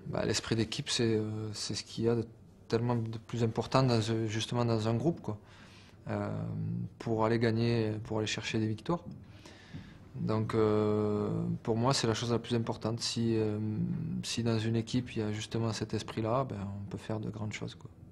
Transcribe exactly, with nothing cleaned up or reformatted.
Bah, l'esprit d'équipe, c'est euh, c'est ce qu'il y a de tellement de plus important dans, ce- justement dans un groupe, quoi. Euh, pour aller gagner, pour aller chercher des victoires. Donc euh, pour moi, c'est la chose la plus importante. Si, euh, si dans une équipe, il y a justement cet esprit-là, ben, on peut faire de grandes choses, quoi.